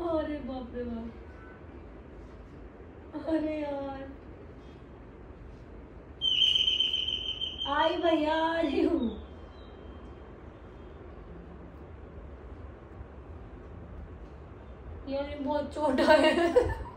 अरे बाप रे बाप, अरे यार आई भैया आ रही हूँ। यार बहुत चोट है।